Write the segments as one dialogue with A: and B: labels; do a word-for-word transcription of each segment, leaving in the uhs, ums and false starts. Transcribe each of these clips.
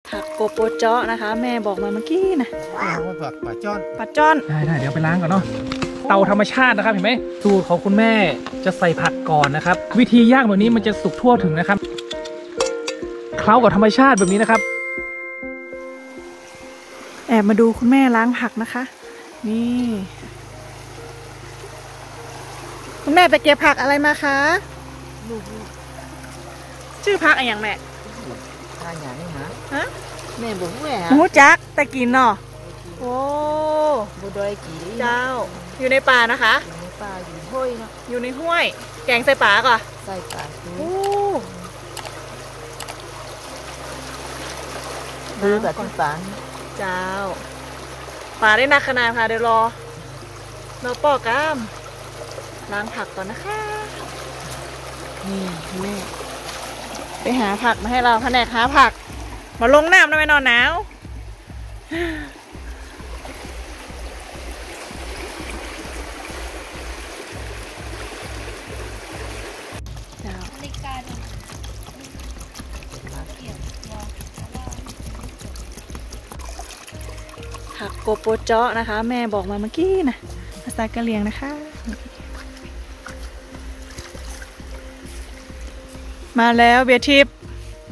A: ผักโกโปเจาะนะคะแม่บอกมาเมื่อกี้นะ
B: ผักปลาจ้อน
A: ปลาจ้อน
C: ได้ได้เดี๋ยวไปล้างก่อนเนาะเตาธรรมชาตินะครับเห็นไหมสูตรของคุณแม่จะใส่ผักก่อนนะครับวิธีย่างแบบนี้มันจะสุกทั่วถึงนะครับเคล้ากับธรรมชาติแบบนี้นะครับ
A: แอบมาดูคุณแม่ล้างผักนะคะนี่คุณแม่ไปเก็บผักอะไรมาคะชื่อผักอะไรอย่างแม่
D: ทานอย่างนี้ฮะ
A: ฮะ
D: แม่บอกว่า
A: หมูจักแต่กินเนาะโอ้
D: บุดอยกี่
A: เจ้าอยู่ในป่านะคะ
D: อยู่ในป่าอยู่ห้วยเนาะ
A: อยู่ในห้วยแกงใส่ป่าก่อน
D: ใส่ป่า
A: โอ้
D: ดูแบบที่ป่า
A: เจ้าป่าได้นักขนาดค่ะเดี๋ยวรอเราปอกก้ามล้างผักก่อนนะคะ
D: นี่แม่
A: ไปหาผักมาให้เราแผนกหาผักมาลงน้ำได้ไหมนอนหนาวผักโกโปเจาะนะคะแม่บอกมาเมื่อกี้นะภาษากะเหรี่ยงนะคะมาแล้วเบียร์ทิพย์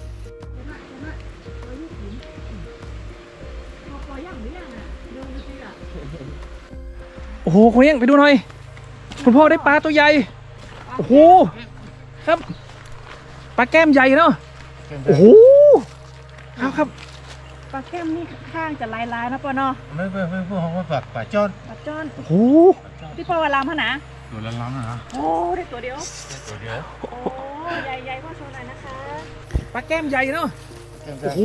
C: โอ้โหคุณยังไปดูหน่อยคุณพ่อได้ปลาตัวใหญ่โอ้โหครับปลาแก้มใหญ่เนาะโอ้โหครับครับ
A: ปลาแก้มนี่ข้างจะลายลายนะปอเนาะ
B: ไม่ไม่ไม่พวกเขาผักปลาจ้อน
A: ปลาจ้อน
C: โอ้โห
A: พี่ปอว่าลำฮะนะ
B: ตัวละล้ำนะ
A: โอ้ได้ตัวเดียว
B: ตัวเดียว
A: โอ้ใหญ่ใหญ่พ่อโชว์หน่อยนะคะ
C: ปลาแก้มใหญ่เนาะโอ้โห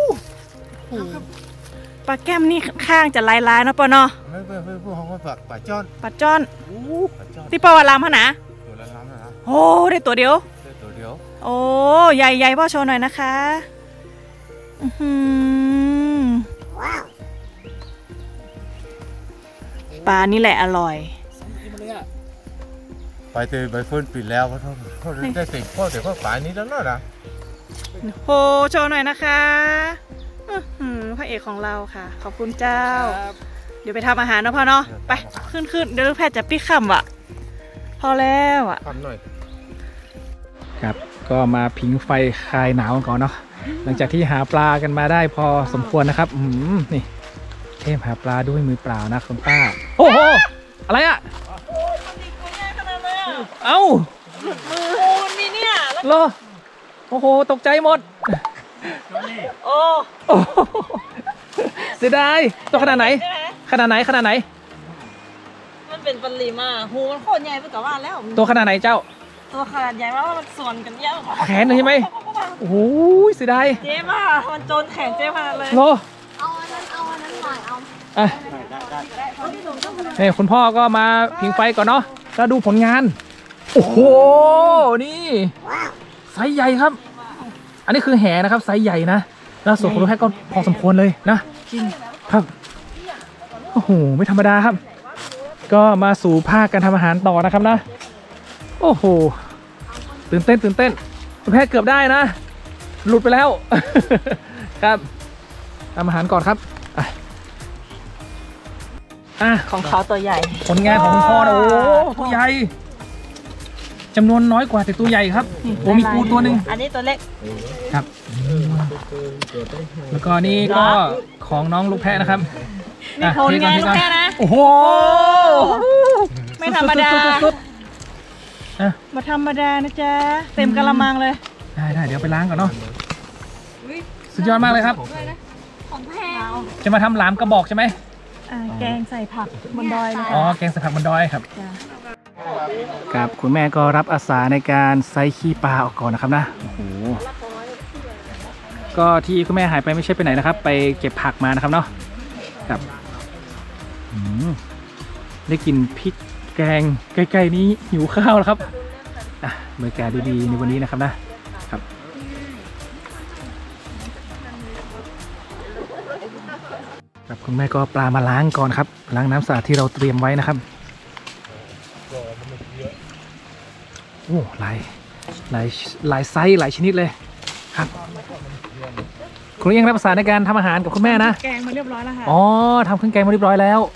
A: ปลาแก้มนี่ข้างจะลายลายนะปอเนาะ
B: ไม่ไม่ไม่พวกเขาผักปลาจ้อน
A: ปลาจ้อนพี่ปอว่าลำฮะนะ
B: ตัวละล้ำนะ
A: โอ้ได้ตัวเดียว
B: ตัวเดียว
A: โอ้ใหญ่ใหญ่พ่อโชว์หน่อยนะคะปลานี่แหละอร่อย
B: ไปเตยใบเฟิร์นปิดแล้วเพราะเขาได้สิพ่อแต่ก็ฝ่ายนี้แล้วเนาะนะ
A: โหโชว์หน่อยนะคะพระเอกของเราค่ะขอบคุณเจ้าเดี๋ยวไปทำอาหารนะพ่อเนาะไปขึ้นขึ้นเดี๋ยวแพทย์จะปิ๊กคำว่ะพอแล้วอ่ะ
B: ทำหน่อย
C: ครับก็มาผิงไฟคลายหนาวก่อนเนาะหลังจากที่หาปลากันมาได้พอสมควรนะครับอืมนี่เทพหาปลาด้วยมือเปล่านะคุณป้าโอ้โหอะไรอะเอ้า
A: หลุดมือมีเนี่ย
C: เหรอโอ้โหตกใจหมด
A: โอ้
C: เสียดายตัวขนาดไหนขนาดไหนขนาดไหน
A: มันเป็นปริมาหูมันโคตรใหญ่ไปกับว่าแล้ว
C: ตัวขนาดไหนเจ้า
A: ตัวขนาดใหญ่มากมันส่วนกันเยอะ
C: แขนเลยใช่ไหมโอ้โหเสียดาย
A: เจ๊ป่ะมันโจนแขนเจ๊มาเลย
C: โล
A: เอาอันนั้นเอาอันนั้นหน่อยเอา
C: อ่ะนี่คุณพ่อก็มาผิงไฟก่อนเนาะแล้วดูผลงานโอ้โหนี่ไซส์ใหญ่ครับอันนี้คือแหนะครับไซส์ใหญ่นะแล้วส่วนของลูกแพะก็พอสมควรเลยนะจริงครับโอ้โหไม่ธรรมดาครับก็มาสู่ภาคการทำอาหารต่อนะครับนะโอ้โหตื่นเต้นตื่นเต้นลูกแพะเกือบได้นะหลุดไปแล้วครับทำอาหารก่อนครับอ่ะ
A: ของเขาตัวใหญ่
C: ผลงานของคุณพ่อนะโอ้ตัวใหญ่จำนวนน้อยกว่าแต่ตัวใหญ่ครับโอ้มีปูตัวหนึ่ง
A: อันนี้ตัวเล็ก
C: ครับแล้วก็นี่ก็ของน้องลูกแพะนะครับ
A: นี่ผลงานลูกแพะนะ
C: โอ้โห
A: ไม่ธรรมดามาธรรมดานะจ๊ะเต็มกะละมังเลย
C: ได้ได้เดี๋ยวไปล้างก่อนเนาะสุดยอดมากเลยครับ
A: ของแพง
C: จะมาทำหลามกระบอกใช่ไหม
A: แกงใส่ผักบนดอยเลย
C: อ๋อแกงใส่ผักบนดอยครับครับคุณแม่ก็รับอาสาในการไซขี้ปลาออกก่อนนะครับนะโอ้โหก็ที่คุณแม่หายไปไม่ใช่ไปไหนนะครับไปเก็บผักมานะครับเนาะครับได้กินพริกแกงใกล้ๆนี้หิวข้าวแล้วครับอ่ะบรรยากาศดีๆในวันนี้นะครับนะครับครับคุณแม่ก็ปลามาล้างก่อนครับล้างน้ำสะอาดที่เราเตรียมไว้นะครับโอ้หลายหลายหลายไซส์หลายชนิดเลยครับโกคุณเอี้ยงรับภาษาในการทำอาหารกับคุณแม่นะ
A: แกงมาเรียบร้อยแล้วค่ะ
C: อ๋อทำเครื่องแกงมาเรียบร้อยแล้ว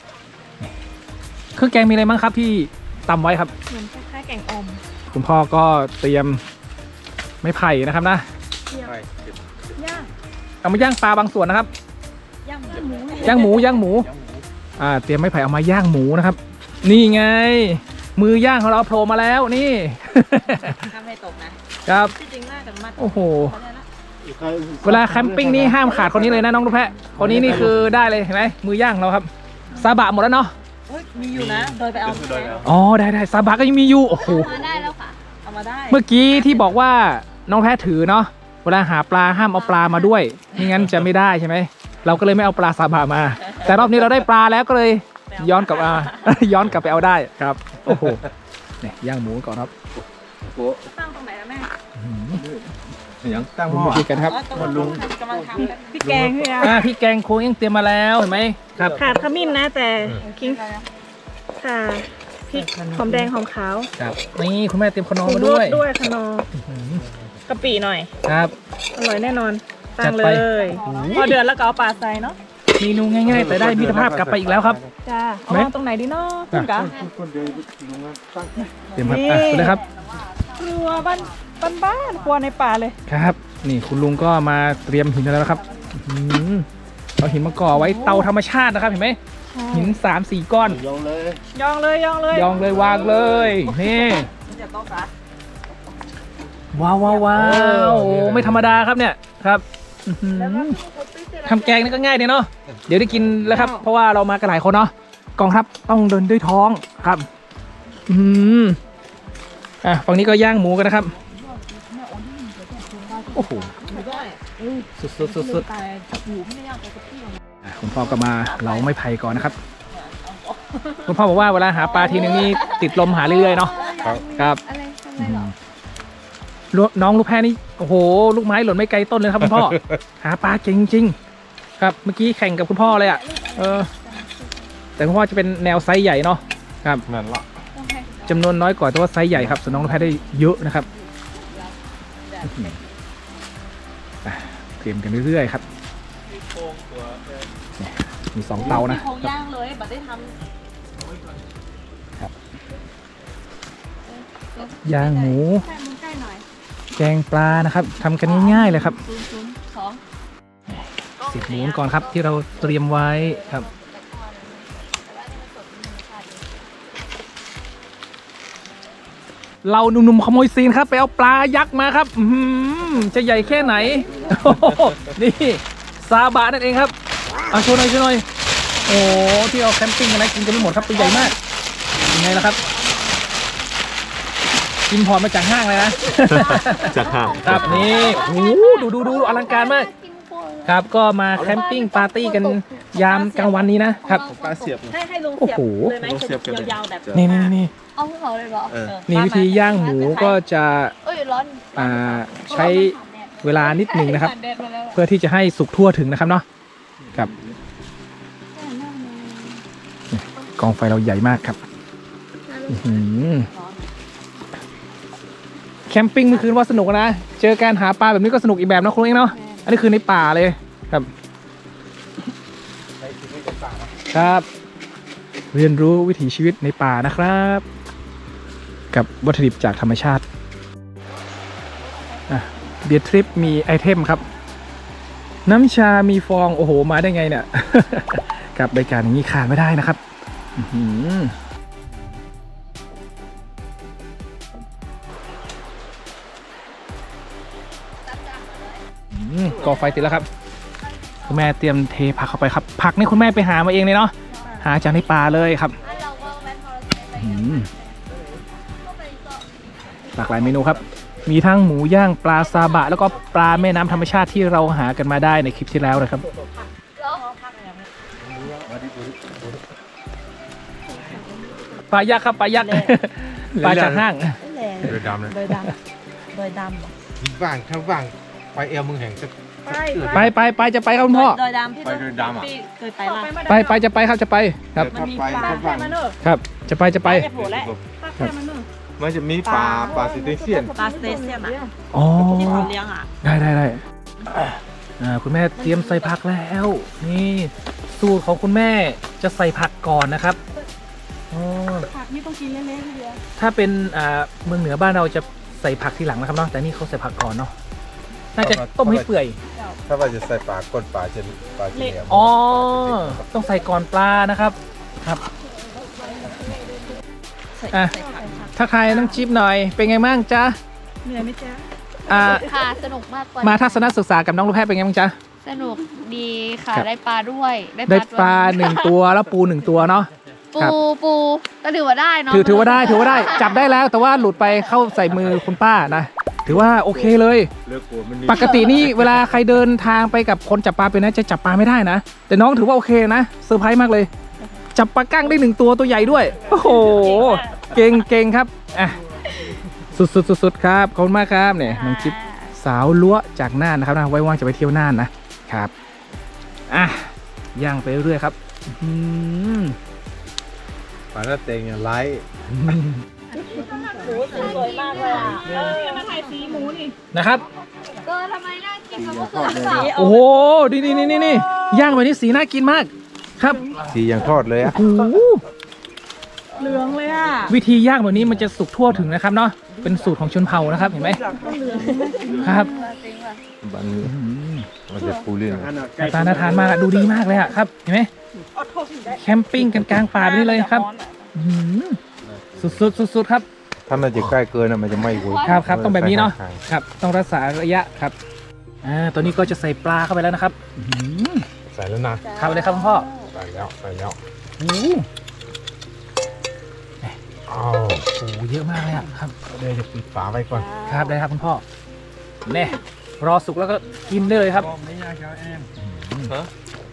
C: เครื่องแกงมีอะไรบ้างครับที่ตำไว้ครับ
A: เหมือนคล้ายๆแกงอม
C: คุณพ่อก็เตรียมไม้ไผ่นะครับนะ
A: ย่าง
C: เอามาย่างปลาบางส่วนนะครับ
A: ย่างหมู
C: ย่างหมูย่างหมูอ่าเตรียมไม้ไผ่เอามาย่างหมูนะครับ นี่ไง มือย่างของเราโผล่มาแล้วนี่
D: ทำให้ตกนะครับ ที่จริงน่าจะมัด
C: โอ้โหเวลาแคมปิ้งนี่ห้ามขาดคนนี้เลยนะน้องลูกแพะคนนี้นี่คือได้เลยเห็นไหมมือย่างเราครับซาบะหมดแล้วเนาะ
D: เฮ้ยมีอยู่นะโดยไปเอามาได้
C: อ๋อได้ได้ซาบะก็ยังมีอยู่โอ้โห
D: มาได้แล้วค่ะเอามาได้
C: เมื่อกี้ที่บอกว่าน้องแพะถือเนาะเวลาหาปลาห้ามเอาปลามาด้วยไม่งั้นจะไม่ได้ใช่ไหมเราก็เลยไม่เอาปลาซาบะมา แต่รอบนี้เราได้ปลาแล้วก็เลยย้อนกลับมา ย้อนกลับไปเอาได้ครับโอ้โหเนี่ยย่างหมูก่อนครับ
A: ตั้งตรงไหนนะแม่
B: ยังตั้งห
C: ห
B: ม้
C: มู
B: อ
C: ดีกันครับ
B: มันลุง
D: กำลังทำกัน
A: พี่แกงพี่นะ
C: อ่าพี่แกงโค้งยังเตรียมมาแล้วเห็นไหมครับ
A: ขาดขมิ้นนะแต่กิ้งค่ะพริกหอมแดงหอมขาว
C: ครับนี่คุณแม่เตรียมขนม
A: ผง
C: มา
A: ชูร
C: ด้วย
A: สด้วยขนมกะปิหน่อย
C: ครับ
A: อร่อยแน่นอนตั้
C: จั
A: ง
C: ด
A: เล
C: ไป
A: ยพอเดือดแล้วก็เอาปลาใส่เนาะ
C: เมนูง่ายๆแต่ได้มิตรภาพกลับไปอีกแล้วครับ
A: จ้าเอา
C: แม่
A: วางตรงไหนดีเนาะคุณกะ
C: เตรียมครับอ่ะไปเลยครับ
A: ครัวบ้านบ้านบ้านครัวในป่าเลย
C: ครับ นี่คุณลุงก็มาเตรียมหินแล้วนะครับอื้อหือเอาหินมาก่อไว้เตาธรรมชาตินะครับเห็นไหมหินสามสี่ก้อน
B: ยองเลย
A: ยองเลยยองเลย
C: ยองเลยวางเลยนี่ว้าวว้าวว้าวโอ้ไม่ธรรมดาครับเนี่ยครับอื้อหือทำแกงนี่ก็ง่ายดีเนาะเดี๋ยวได้กินแล้วครับ เพราะว่าเรามากันหลายคนเนาะกองทัพต้องเดินด้วยท้องครับอืมอ่ะฝั่งนี้ก็ย่างหมูกันนะครับโอ้โหสุดสุดสุดสุดอ่ะคุณพ่อก็มาเราไม่ไผ่ก่อนนะครับคุณพ่อบอกว่าเวลาหาปลาทีนึงนี่ติดลมหาเรื่อยๆเนาะ
B: ครับ
C: ครับอืมลูกน้องลูกแพะนี่โอ้โหลูกไม้หล่นไม่ไกลต้นเลยครับคุณพ่อ หาปลาเก่งจริงๆครับเมื่อกี้แข่งกับคุณพ่อเลยอ่ะเออแต่คุณพ่อจะเป็นแนวไซส์ใหญ่เนาะครับ
B: นั่นละ
C: จำนวนน้อยกว่าแต่ว่าไซส์ใหญ่ครับส่วนน้องลูกแพะได้เยอะนะครับอ่ะเตรียมกันเรื่อยๆครับเนี่ยมีสองเตานะ
D: โครงย่างเลยบัดได้ท
C: ย่างหมู
A: ใกล้มึงใกล้หน่อย
C: แกงปลานะครับทำกันง่ายๆเลยครับ
D: ศูนย์ศูนย์สอง
C: เสียบหมูก่อนครับที่เราเตรียมไว้ครับเราหนุ่มๆขโมยซีนครับไปเอาปลายักษ์มาครับอื้อหือจะใหญ่แค่ไหน โอ้โหนี่ซาบะนั่นเองครับเอาโชว์หน่อยโชว์หน่อยโอ้โหที่เราแคมปิ้งกันนะกินกันไม่หมดครับตัวใหญ่มากยังไงล่ะครับกินพอร์ตมาจากห้างเลยนะ
B: จากห่าง
C: ครับนี่โอ้โหดูดูดูอลังการมากครับก็มาแคมปิ้งปาร์ตี้กันยามกลางวันนี้นะครับ
B: ปลาเสียบ
D: ให้ให้ลุง
C: โอ้
D: เสียบ
C: โห
D: เลยไหม
B: ลุงเสียบกันเลย
D: ยาวๆแบบ
C: นี่นี่นี่
D: เอาพวกเขาเลยเหรอ
B: เออ
C: นี่วิธีย่างหมูก็จะ
D: เอ้ยร้อน
C: อ่าใช้เวลานิดหนึ่งนะครับ
D: แดดมาแล้ว
C: เพื่อที่จะให้สุกทั่วถึงนะครับเนาะครับนี่กองไฟเราใหญ่มากครับอื้อหือแคมปิ้งเมื่อคืนว่าสนุกนะเจอการหาปลาแบบนี้ก็สนุกอีกแบบนะคุณเองเนาะอันนี้คือในป่าเลยครับครับเรียนรู้วิถีชีวิตในป่านะครับ กับวัตถุดิบจากธรรมชาติเบียร์ทริปมีไอเทมครับ น้ำชามีฟองโอ้โหมาได้ไงเนี่ย กับบรรยากาศอย่างนี้ขาดไม่ได้นะครับอื้อหืออืมก่อไฟติดแล้วครับคุณแม่เตรียมเทผักเข้าไปครับผักนี่คุณแม่ไปหามาเองเลยเนาะหาจากในป่าเลยครับอืมหลากหลายเมนูครับมีทั้งหมูย่างปลาซาบะแล้วก็ปลาแม่น้ำธรรมชาติที่เราหากันมาได้ในคลิปที่แล้วนะครับปลายักษ์ครับปลายักษ์ ปลาจากห้าง
B: โดยดำเลย
D: โดยดำโดยดำเหรอ
B: ว่างถ้าว่างไปเอวมึงแห่งสัก
A: ไป
C: ไปไปไปจะไปครับคุณพ่อ
D: โดยดำพี่
B: ไปโดยดำอ่ะ
D: พี่เคยไป
A: ต่อ
D: ละ
A: ไปมา
C: ไปไปจะไปครับจะไปครับ
B: ถ้าไป
A: ปลา
B: ถ้า
A: แค่
B: ว่าง
A: มาเนอะ
C: ครับจะไปจะไป
A: ไปโผล่แล้วปลาแค่มาเนอะ
B: มันจะมีปลาปลาซิเตเซียน
D: ปลาสเตเซียนอ่ะ
C: อ๋อ
D: ที่เขาเลี้ยงอ่ะ
C: ได้ได้ได้อ่าคุณแม่เตรียมใส่ผักแล้ว นี่สูตรของคุณแม่จะใส่ผักก่อนนะครับอ๋อ
A: ผักนี่ต้องกินเละๆทีเดียว
C: ถ้าเป็นอ่าเมืองเหนือบ้านเราจะใส่ผักทีหลังนะครับเนาะแต่นี่เขาใส่ผักก่อนเนาะน่าจะต้มให้เปื่อย
B: ถ้าว่าจะใส่ปลาก้นปลาจะปลาจะเหนียว
C: อ๋อต้องใส่ก่อนปลานะครับครับ
A: ใส่
C: อ่ะ
A: ใส่ผัก
C: ถ้าใครต้องชิปหน่อยเป็นไงบ้างจ๊ะ
A: เหนื่อยไหมจ๊ะ
C: อ่า
E: ค่ะสนุกมากกว่า
C: มาทัศนศึกษากับน้องลูกแพทย์เป็นไงบ้างจ๊ะ
E: สนุกดีค่ะ
C: ครับ
E: ได้ปลาด้วย
C: ได้ปลา
E: ด้วย
C: หนึ่งตัวแล้วปูหนึ่งตัวเนาะ
E: ปู
C: ครับ
E: ปูก็ถือว่าได้เนาะ
C: ถือถือว่าได้ถือว่าได้จับได้แล้ว แต่ว่าหลุดไปเข้าใส่มือคุณป้านะถือว่าโอเคเลย
B: เลือกกลัวมันนี่
C: ปกตินี่เวลาใครเดินทางไปกับคนจับปลาเป็นนะจะจับปลาไม่ได้นะ แต่น้องถือว่าโอเคนะเซอร์ไพรส์มากเลย จับปลากั้งได้หนึ่งตัวตัวใหญ่ด้วยโอ้โหเก่งเก่งครับอ่ะสุดสุดสุดสุดครับขอบคุณมากครับเนี่ยน้องจิ๊บสาวล้วจากน่านนะครับนะไว้ว่างจะไปเที่ยวน่านนะครับอ่ะย่างไปเรื่อยๆครับอื้อหือ
B: ปลาหน้าเต็งไลท์
A: สวยมากเลยอ่ะเออมาถ่ายสีหมูนี่
C: นะครับ
E: ก็ทำไมน่ากินมันก็คือเปล่า
C: โอ้โหนี่นี่นี่นี่ย่างแบบนี้สีน่ากินมากครับ
B: สีอย่างทอดเลยอ่ะ
C: โอ้โห
A: เหลืองเลยอ่ะ
C: วิธีย่างแบบนี้มันจะสุกทั่วถึงนะครับเนาะเป็นสูตรของชนเผ่านะครับเห็นไหมครับ
B: มันมันจะปูเรื่อง
C: หน้าตาน่าทานมากอะดูดีมากเลยอะครับเห็นไหมแคมปิ้งกันกลางป่าแบบนี้เลยครับอื้อหือสุดๆสุดๆครับ
B: ถ้ามันจะใกล้เกินอะมันจะไม่เวิร์ก
C: ครับครับต้องแบบนี้เนาะครับต้องรักษาระยะครับอ่าตอนนี้ก็จะใส่ปลาเข้าไปแล้วนะครับอื้อหือ
B: ใส่แล้วนะ
C: ทำเลยครับคุณพ่อ
B: ใส่แล้วใส่แล้ว
C: โอ้โห
B: อ้าว
C: โอ้โหเยอะมากเลยอะครับ
B: เดี๋ยวจะปิดฝาไว้ก่อน
C: ครับได้ครับคุณพ่อแน่รอสุกแล้วก็กินได้เลยครับ
B: ไม่ยากเจ้าแอมฮะ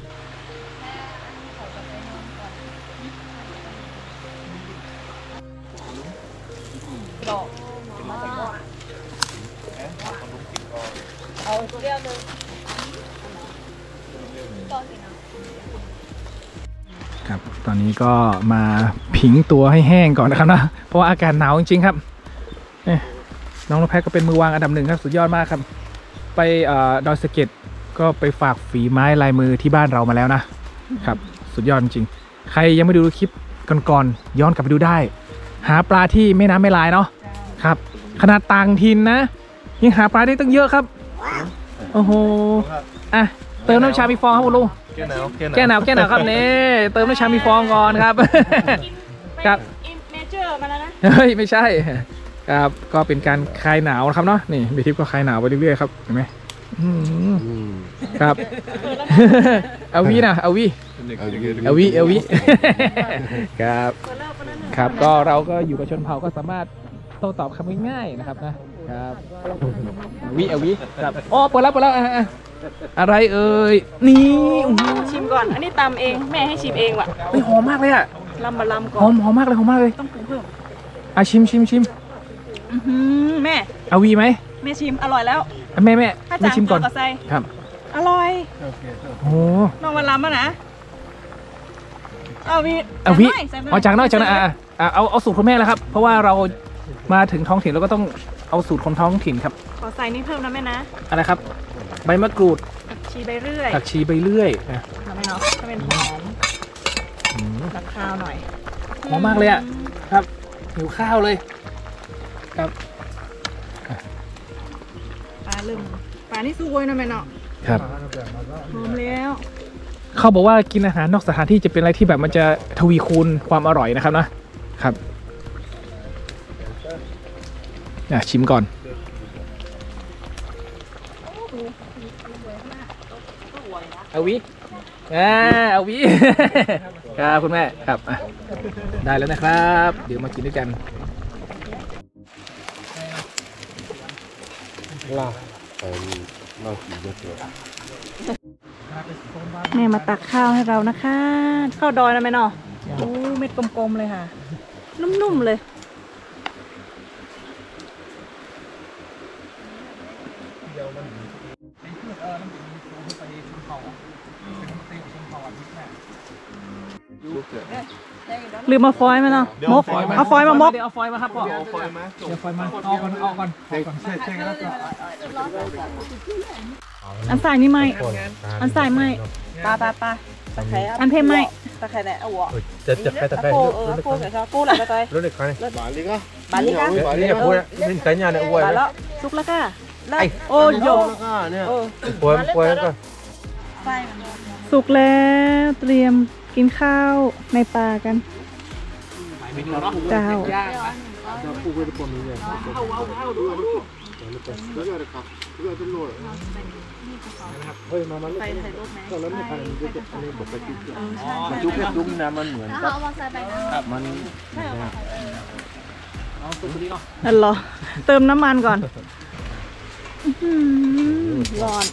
C: ครับตอนนี้ก็มาผิงตัวให้แห้งก่อนนะครับนะเพราะว่าอากาศหนาวจริงๆครับเอ๊ะน้องนกแพทก็เป็นมือวางอันดับหนึ่งครับสุดยอดมากครับไปเอ่อดอยสะเก็ดก็ไปฝากฝีไม้ลายมือที่บ้านเรามาแล้วนะครับสุดยอดจริงๆใครยังไม่ดูคลิปก่อนๆย้อนกลับไปดูได้ หาปลาที่แม่น้ำแม่ลายเนาะครับขนาดต่างถิ่นนะยังหาปลาได้ตั้งเยอะครับโอ้โหอ่ะเติมน้ำชามีฟองครับคุณลุง
B: แก้หนาว
C: แก้หนาวแก้หนาวครับนี่เติมน้ำชามีฟองก่อนครับ ครับ
A: อิมเมเจอร์มาแล้วนะ
C: เฮ้ยไม่ใช่ครับก็เป็นการคลายหนาวนะครับเนาะนี่บีทิพย์ก็คลายหนาวไปเรื่อยๆครับเห็นไหมอืมครับ เอาวีนะเอาวีเอาวีเอาวีครับครับก็เราก็อยู่กับชนเผ่าก็สามารถโต้ตอบคำง่ายๆนะครับนะครับเอาวีเอาวีครับอ๋อเปิดแล้วเปิดแล้วอ่ะอ่ะอะไรเอ่ยนี่อื้อหือ
A: ชิมก่อน อันนี้ตำเอง แม่ให้ชิมเองว่ะ
C: เฮ้ยหอมมากเลยอ่ะ
A: ลำมาลำก่
C: ห
A: อ
C: อน มหอมมากเลยหอมมากเลย
A: ต้องปรุงเพิ่ม
C: อ่ะชิมชิมชิม
A: อื้อหือแม่
C: เอาวีไหม
A: แม่ชิม อร่อยแล้ว
C: อ่ะแม่แม่
A: ถ้า
C: แม่
A: จาง
C: ชิมก่อน
A: เาใส่
C: ครับ
A: อร่อย
C: โอ้
A: น้องมาลำอ่ะนะ เอาวี
C: เอาวี
A: ใส่หน่ย
C: เอาจากน้อยจากน้อยอ่ะอ่ะเอาเอาสูตรคุณแม่แล้วครับ เพราะว่าเรามาถึงท้องถิ่นเราก็ต้องเอาสูตรคนท้องถิ่นครับ
A: ขอใส่นี่เพิ่มนะแม่นะ
C: อะไรครับ ใบมะกรูด
A: ผักชีใบเรื่อย
C: ผักชีใบเลื่อยนะ
A: ทำไมเนาะถ้าเป็นหอมรักข้าวหน่อย
C: หอมมากเลยอ่ะครับหิวข้าวเลยครับ
A: ปลาเริ่มปลานี่สวยนะแม่เนาะ
C: ครับ
A: หอมแล้ว
C: เขาบอกว่ากินอาหารนอกสถานที่จะเป็นอะไรที่แบบมันจะทวีคูณความอร่อยนะครับนะครับอ่ะชิมก่อนเอาวิอ่าเอาวิ ครับคุณแม่ครับอ่ะได้แล้วนะครับ เดี๋ยวมากินด้วยกัน
B: ลาใส่ลาสีเยอะ
A: แม่มาตักข้าวให้เรานะคะข้าวดอยนะแม่เนาะโอ้เม็ดกลมๆเลยค่ะ นุ่มๆเลย ลืมมาฟอยล์มาเนาะมกเอาฟอยล์มามก
C: เอาฟอยล์มาครับพ่อเอาฟอยล์มาเดี๋ยวฟอยล์มาเอาก่อนเอาก่อนเอาก่อน
B: ใช่ใช่แล้วก็
C: อ
A: อันสายนี่ไม่อันสายไม่
D: ปลาปลาปลาตะไคร้
A: อันเพไม่
D: ตะไคร้ไหนเอาหัว
B: จะจะใครตะไคร้
D: โก้เออโก้ใส่ซอสโก้แหละตะไคร้
B: รถเด็กใครบาลีก็
D: บาลิกะ
B: นี่พูดนี่แต่เนี่ยอวย
D: บา
B: ไหม
D: แล้ว
A: สุกแล้วค่ะ
D: ได้โอ้ยโย
B: เนี่ย
D: เออ
B: ปวยปวยก็
D: ไฟมัน
A: สุกแล้วเตรียมกินข้าวในป่ากันเจ้า
B: เฮ้ยมามัน
D: ไฟไทยรูปไหม
B: แล้วไม่ทันมันจะอันนี้บอกไปจุ๊บมันจุ๊บแค่จุ๊บนะมันเหมือน
E: ถ้าเอามาใส่ไปนะ
B: มัน
C: เอาตัวนี้เนาะ
A: นั่นเหรอเติมน้ำมันก่อนอื้อหือร้อน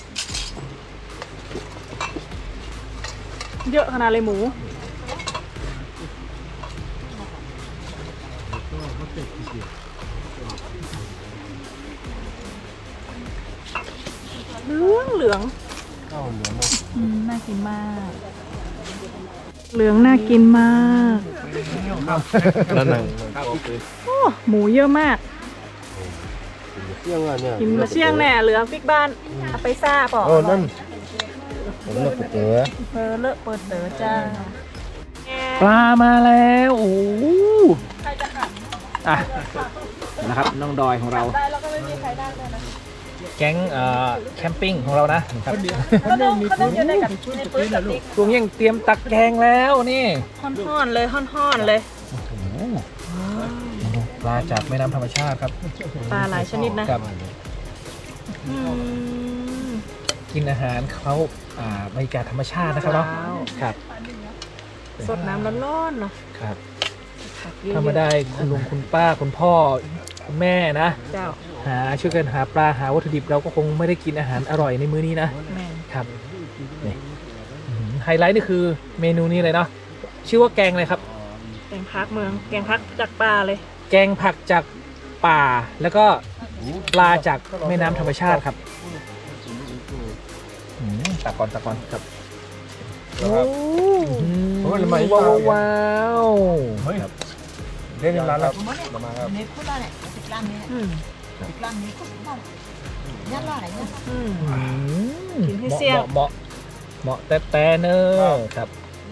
A: เยอะขนาดเลยหมูเหลืองเหลือง
B: เข้าเหลือง
A: อืมน่ากินมาก เหลืองน่ากินมาก
B: นั่นน่ะ
A: โอ้หมูเยอะมาก
B: เที่ยงอ่ะเนี่ย
A: กินมาเชี่ยงแน่เหลือฟิกบ้านเอาไปซ่าเปล่า
B: เออนั่นผมเลิกเต๋อ
A: เออเลอะเปิดเต๋อจ้า
C: ปลามาแล้วโอ้โหอ่ะนะครับน้องดอยของเรา
A: ได้แล้วก็ไม่มีใครได้เลยนะ
C: แก๊งเอ่อแคมปิ้งของเรานะครับ
A: เขาต้องเขาต้องอยู่ในกับในปืนกับติ๊ก
C: ตวงยังเตรียมตักแกงแล้วนี่
A: ห่อนๆเลยห่อนๆเลย
C: ปลาจากแม่น้ำธรรมชาติครับ
A: ปลาหลายชนิดนะครับ อืม
C: กินอาหารเขาอ่าบรรยากาศธรรมชาตินะครับเนาะครับ
A: สดน้ำร้อนๆเนาะ
C: ครับ
A: ผักเยอะๆ
C: ถ้ามาได้คุณลุงคุณป้าคุณพ่อคุณแม่นะ
A: เจ้า
C: หาช่วยกันหาปลาหาวัตถุดิบเราก็คงไม่ได้กินอาหารอร่อยในมื้อนี้นะ
A: แม่ง
C: ครับนี่อื้อหือไฮไลท์นี่คือเมนูนี้เลยเนาะชื่อว่าแกงอะไรครับ
A: แกงพักเมือง แกงพักจากปลาเลย
C: แกงผักจากป่าแล้วก็ปลาจากแม่น้ำธรรมชาติครับอืมตักก่อนตักก่อนครับ
A: โอ้
C: อืม
B: โอ้ยทำไม
C: ว้าวว้าว
B: เฮ้ยเล่นร้านแล้วมาครับ
D: ในพูดอะไรเนี่ยสิบล้านนี้
A: อืม
D: สิบล้านนี้ก็ต้องยัดล่าอะไรเนี่ย
A: อืม
C: อืม
A: กินให้เสี่ยง
C: เหมาะเหมาะแต่แต่เนอะครับ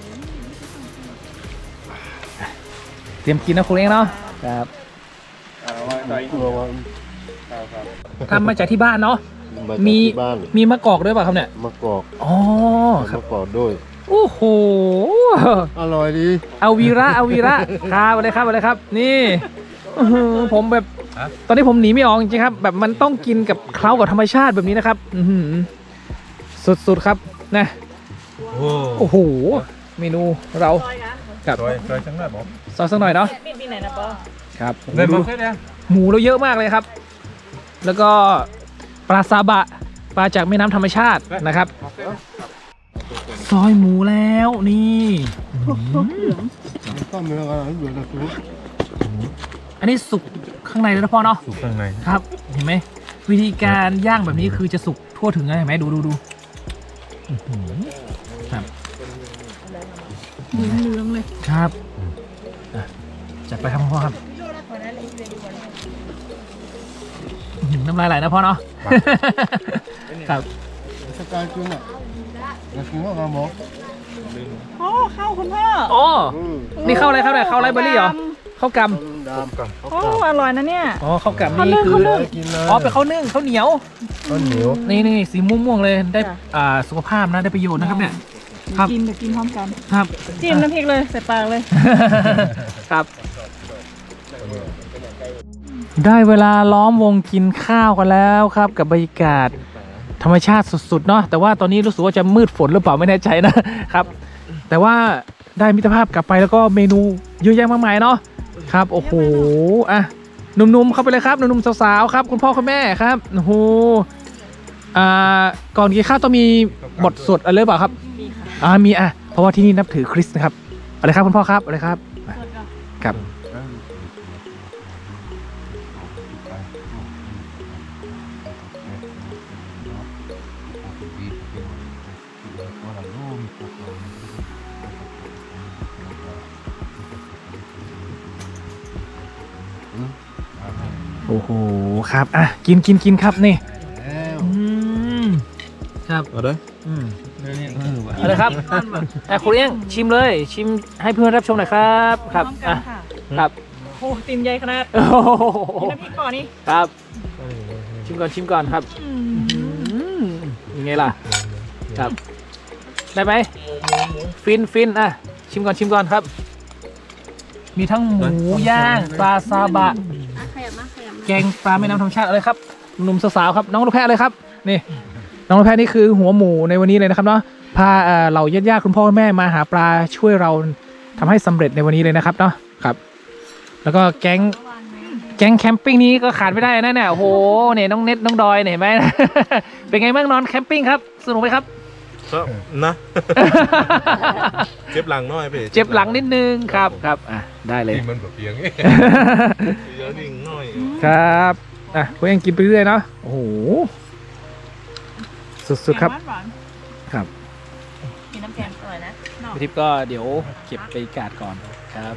C: เตรียมกินนะคุณเองเนาะครับ
B: ตัววัน
C: ทำมาจากที่บ้านเนาะ
B: มี
C: มี
B: บ้าน
C: มีมะกอกด้วยเปล่ะครับเนี่ย
B: มะกอก
C: อ๋อครับ
B: มะกอกด้วย
C: โอ้โห
B: อร่อยดี
C: เอาวีระเอาวีระครับอะไรครับอะไรครับ นี่อื้อหือผมแบบตอนนี้ผมหนีไม่ออกจริงๆครับ แบบมันต้องกินกับเคล้ากับธรรมชาติแบบนี้นะครับอื้อหือสุดๆครับนะ
B: โอ้
C: โอ้โหเมนูเรา
A: ซอยนะ
C: กับ
B: สวยสวยจังเลยบอก
C: ซอสสักหน่อยเนาะ
A: มีดมีไหนนะปอ
C: ครับ
B: เลย
C: ดู
B: มาแค่เนี้ย
C: หมูเราเยอะมากเลยครับ แล้วก็ปลาซาบะปลาจากแม่น้ำธรรมชาตินะครับซอยหมูแล้วนี่อื้อหือ
B: ก็มีอะไรอยู่ในตู้
C: อันนี้สุกข้างในเลยนะพ่อเนาะ
B: สุกข้างใน
C: ครับ เห็นไหมวิธีการย่างแบบนี้คือจะสุกทั่วถึงนะเห็นไหมดูดูดูอื้อหือครับ
A: เหลืองๆเลย
C: ครับอ่ะจัดไปครับพ่อครับอื้อหือน้ำลายไหลนะพ่อเนาะครับ
B: สกายจุ้งอ่ะแล้วกินก็มาหมอ
A: โอ้เข้าคุณพ่อ
C: อ๋อนี่เข้าอะไรครับเนี่ยเข้าไรเบอร์รี่เหรอข้าวก
B: ดำกับ
A: โอ้อร่อยนะเนี่ย
C: ำอ๋อข้าวกำ
A: ข้าวนึ่
C: นี่
A: ง
C: คือ
A: ข้าวนึ่ง
B: กินเลย
C: อ๋อเป็นข้าวนึ่งข้าวเหนียว
B: ข้าวเหนียว
C: นี่นี่สีม่วงๆเลยได้
A: จ้ะ
C: อ่าสุขภาพนะได้ประโยชน์นะครับเนี่ย ครับ
A: กินเดี๋ยวกินพร้อมกัน
C: ครับ
A: จิ้มน้ำพริกเลยใส่ปากเลย
C: ครับ ได้เวลาล้อมวงกินข้าวกันแล้วครับ กับบรรยากาศธรรมชาติสุดๆเนาะแต่ว่าตอนนี้รู้สึกว่าจะมืดฝนหรือเปล่าไม่แน่ใจนะครับ แต่ว่าได้มิตรภาพกลับไปแล้วก็เมนูเยอะแยะมากมายเนาะครับโอ้โหอ่ะหนุ่มๆเข้าไปเลยครับหนุ่มๆสาวๆครับคุณพ่อคุณแม่ครับโอ้โหอ่าก่อนกินข้าวต้องมีบทสวดอะไรหรือเปล่าครับอ่ามีอ่ะเพราะว่าที่นี่นับถือคริสต์นะครับเอาเลยครับคุณพ่อครับเอาเลยครับอ่ะครับ โอ้โหครับอ่ะกินกินกินครับนี่อืม
B: เอาเลย
C: อืมเอาเลยครับอ่ะคุณเอี้ยงชิมเลยชิมให้เพื่อนรับชมหน่อยครับครับ
A: พร้อมกั
C: อ่ะ
A: นค่ะ
C: ครับ
A: โอ้ตีนใหญ่ขนาด
C: โอ้โห
A: กินน้ำพริกก่อนนี่
C: ครับชิมก่อนชิมก่อนครับ
A: อืม
C: อืมยังไงล่ะครับได้ไหมฟินฟินอ่ะชิมก่อนชิมก่อนครับ มีทั้งหมูย่างปลาซาบะ
E: อ่ะขยับมาขยับมา
C: แกงปลาแม่น้ำธรรมชาติอะไรครับหนุ่มสาวๆครับน้องลูกแพะเลยครับนี่น้องลูกแพะนี่คือหัวหมูในวันนี้เลยนะครับเนาะพาเอ่อเหล่าญาติๆคุณพ่อคุณแม่มาหาปลาช่วยเราทำให้สำเร็จในวันนี้เลยนะครับเนาะครับ แล้วก็แก๊งแก๊งแคมปิ้งนี้ก็ขาดไม่ได้นะเนี่ยโอ้โหเนี่ยน้องเน็ตน้องดอยเนี่ยเห็นไหม เป็นไงบ้างนอนแคมปิ้งครับสนุกไหมครับ
B: ก็นะเจ็บหลังน้อยไป
C: เจ็บหลังนิดนึงครับครับอ่ะได้เลย
B: มันแบบเพียงเยอะดิ่งน้อย
C: ครับอ่ะคุณยังกินไปเรื่อยเนาะโอ้โหสุดๆครับ
A: แกงหวาน
C: ครับ
D: กินน้ำแกงอร่อยนะ
C: พี่ทิพย์ก็เดี๋ยวเก็บไปกาดก่อนครับ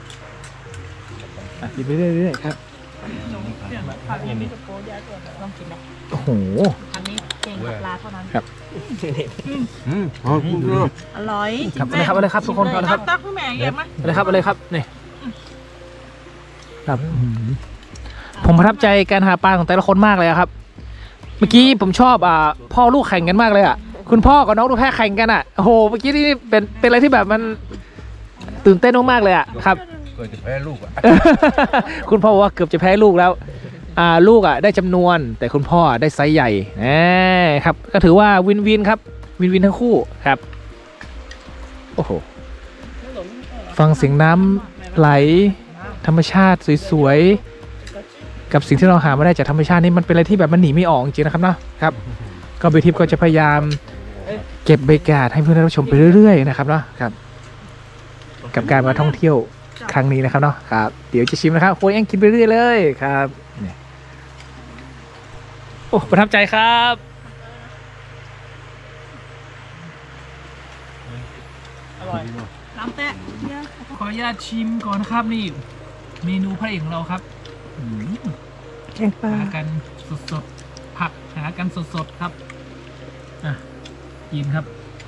C: อ่ะกินไปเรื่อยๆครับ
A: ๆเดี๋ยวผัดอย่างนี้กับโป๊ยาตัวลองกินนะ
C: โอ้โห
D: อันนี้เก่งกับปลาเท่านั้น
B: อืมอ๋อคุณเลือก
A: อร่อย
C: ครับอะไรครับอะไรครับทุกคนครับอะไรครับ
A: ตักขึ้นแม่เยี่ยมไหม
C: อะไรครับอะไรครับนี่ครับผมประทับใจการหาปลาของแต่ละคนมากเลยอะครับ เมื่อกี้ผมชอบอ่าพ่อลูกแข่งกันมากเลยอ่ะคุณพ่อกับน้องลูกแพะแข่งกันอ่ะโอ้โหเมื่อกี้นี่เป็นเป็นอะไรที่แบบมันตื่นเต้นมากๆเลยอ่ะครับ
B: เกิดจะแพ้ลูกอ่ะ
C: คุณพ่อบอกว่าเกือบจะแพ้ลูกแล้วอ่าลูกอ่ะได้จำนวนแต่คุณพ่อได้ไซส์ใหญ่แหมครับก็ถือว่าวินวินครับวินวินทั้งคู่ครับโอ้โหฟังเสียงน้ำไหลธรรมชาติสวยๆกับสิ่งที่เราหามาได้จากธรรมชาตินี่มันเป็นอะไรที่แบบมันหนีไม่ออกจริงๆนะครับเนาะครับก็เบทิปก็จะพยายามเก็บบรรยากาศให้เพื่อนได้รับชมไปเรื่อยๆนะครับเนาะครับกับการมาท่องเที่ยวครั้งนี้นะครับเนาะครับเดี๋ยวจะชิมนะครับโค้ยยังกินไปเรื่อยเลยครับนี่โอ้ประทับใจครับอร่อย
A: น้ำแตะ
C: ขออนุญาตชิมก่อนนะครับนี่เมนูพระเอกของเราครับอืม
A: แกงปลา
C: หากันสดๆผักหากันสดๆครับอ่ะกินครับ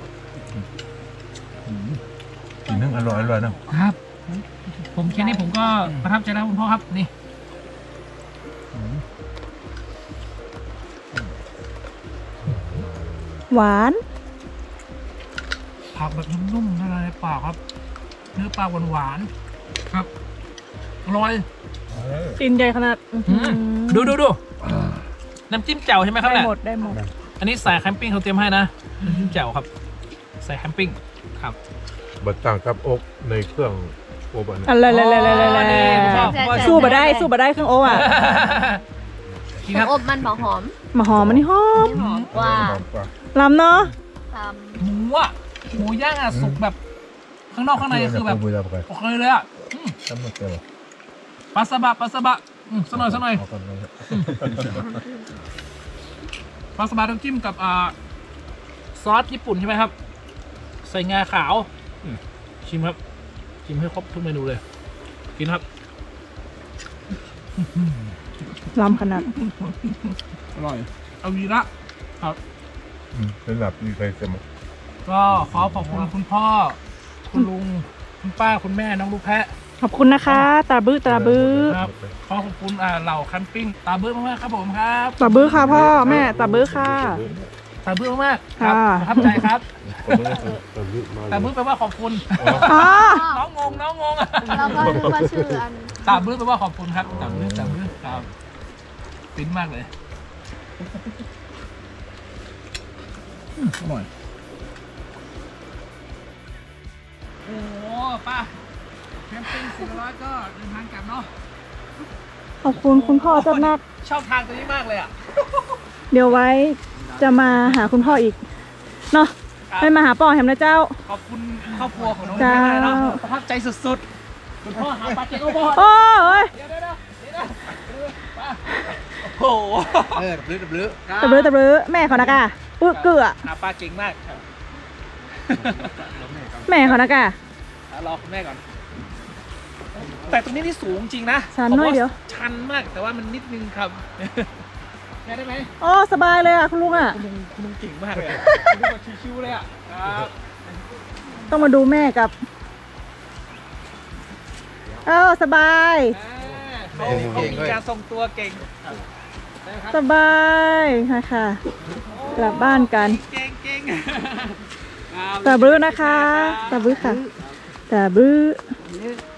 B: กินนึงอร่อยอร่อยนะครับ
C: ผมแค่นี้ผมก็ประทับใจแล้วคุณพ่อครับนี่
A: หวาน
C: ผักแบบนุ่มๆละลายในปากครับ เนื้อปลาหวานๆครับอร่อย
A: ตีนใหญ่ขนาด
C: อืมดูดูดูน้ำจิ้มแจ่วใช่ไหมครับ
A: ได้
C: เนี่ย
A: หมดได้หมด
C: อันนี้สายแคมปิ้งเขาเตรียมให้นะน้ำจิ้มแจ่วครับใส่แคมปิ้งครับ
B: บัดต่างกับอกในเครื่องโอบัน
A: อะไรอะไรอะไรอะไร
C: นี่ผมชอบผมว่า
A: สู้บ่ได้สู้บ่ได้เครื่องโออ่ะ
C: กินครับ
E: อบมันบอกหอม
A: มาหอมมันนี่หอม
E: หอมกว่า
A: ลำเนาะ
E: ต
C: หมูอ่ะหมูย่างอ่ะสุกแบบข้างนอกข้างในคือแบบโอเคเลยอ่ะอืม
B: จำไม่ได้หรอ
C: ปลาสบะปลาสบะอืมสักหน่อยสักหน่อย
B: เอากันเลย
C: ปลาสบะต้องจิ้มกับอ่าซอสญี่ปุ่นใช่ไหมครับ ใส่งาขาวอืมชิมครับชิมให้ครบทุกเมนูเลย กินครับ
A: ลำขนาด
C: อร่อยเอาวีระครับ
B: เป็นแบบมีใครจะมา
C: ก็ขอขอบคุณคุณพ่อ คุณลุง คุณป้าคุณแม่น้องลูกแพะ
A: ขอบคุณนะคะ ตาบื้อตาบื้อ
C: ครับขอขอบคุณอ่าเหล่าแคมปิ้งตาเบิ้ลมากๆครับผมครับ
A: ตาบื้อค่ะพ่อแม่ตาบื้อค่ะ
C: ตาเบิ้ลมากๆครับ
A: ค่ะ
C: ประทับใจครับ
B: แต่
C: ตาเบิ้ลแปลว่าขอบคุณ
A: อ๋อ
C: น้องงงน้องงง
E: ำเราก็รู้ว่าชื่ออัน
C: ตาบื้อแปลว่าขอบคุณครับตาบื้อตาบื้อครับปิ้นมากเลยอืมอร่อยโอ้ป้าแคมปิ้งสี่ร้อยก็เดินทางกลับเนาะ
A: ขอบคุณคุณพ่อจัดนัก
C: ชอบทางตัวนี้มากเลยอ่ะ
A: เดี๋ยวไว้จะมาหาคุณพ่ออีกเนาะไม่มาหาป่อแฮมนะเจ้า
C: ขอบคุณครอบครัวของน้อง
A: จ้า
C: แม่เนาะประทับใจสุดๆคุณพ่อหาปลาเจ็ดโอ้โห
A: โอ้ย
C: เดี๋ยวเดี๋ยวเดี๋ยวเดี๋ยวป้าโอ้โห
B: เออลื้อลื้อ
A: ตะบื้อตะบื้อแม่เขานะกะปึ๊กเกลือ
C: หาปลาเก่งมากครับ
A: แม่เขานะกะ
C: รอคุณแม่ก่อน แต่ตรงนี้นี่สูงจริงนะ
A: ชันหน่อยเดียว
C: ชันมากแต่ว่ามันนิดนึงครับแค่ได้ไหม
A: อ๋อสบายเลยอ่ะคุณลุงอ่ะ
C: คุณลุงคุณลุงเก่งมากเลยอะคุณลุงแบบชิวๆเลยอ่ะครับ
A: ต้องมาดูแม่กับเออสบาย
C: เขาเขามีการทรงตัวเก่ง
A: สบายนะคะกลับบ้านกัน
C: เก่งเก่ง
A: ตาบื้อนะคะตาบื้อค่ะตาบื้อ